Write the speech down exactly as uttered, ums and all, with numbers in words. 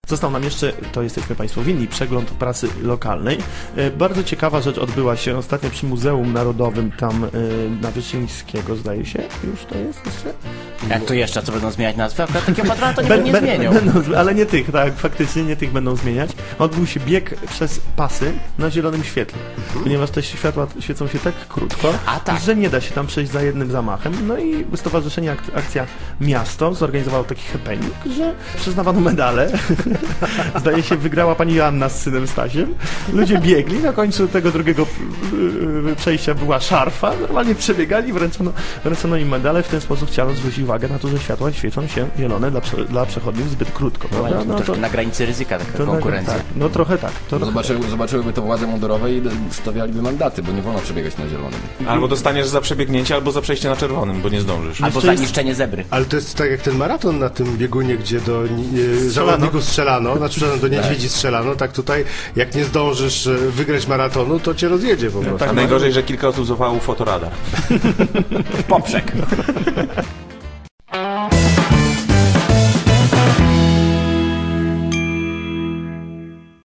Został nam jeszcze, to jesteśmy Państwo winni, przegląd prasy lokalnej. Bardzo ciekawa rzecz odbyła się ostatnio przy Muzeum Narodowym tam na Wyszyńskiego, zdaje się. Już to jest jeszcze? Jak to jeszcze? Co będą zmieniać nazwę? Akurat takiego patrona to nie, ben, nie ben, zmienią. Będą, ale nie tych, tak, faktycznie nie tych będą zmieniać. Odbył się bieg przez pasy na zielonym świetle, mhm. ponieważ te światła świecą się tak krótko, A, tak. że nie da się tam przejść za jednym zamachem. No i Stowarzyszenie Ak- Akcja Miasto zorganizowało taki happening, że przyznawano medale. Zdaje się, wygrała pani Joanna z synem Stasiem. Ludzie biegli, na końcu tego drugiego przejścia była szarfa, normalnie przebiegali, wręczono, wręczono im medale, w ten sposób chciano zwrócić uwagę na to, że światła świecą się zielone dla, prze, dla przechodniów zbyt krótko. No, no, to, na granicy ryzyka taka to konkurencja. Tak, no trochę tak. To Zobaczyły, zobaczyłyby to władze mundurowe i stawialiby mandaty, bo nie wolno przebiegać na zielonym. Albo dostaniesz za przebiegnięcie, albo za przejście na czerwonym, bo nie zdążysz. Albo za niszczenie zebry. Ale to jest tak jak ten maraton na tym biegunie, gdzie do e, zawodników strzelano, znaczy do niedźwiedzi strzelano, tak tutaj jak nie zdążysz wygrać maratonu, to cię rozjedzie po prostu. Tak, a najgorzej, że kilka osób złapało fotoradar. W poprzek.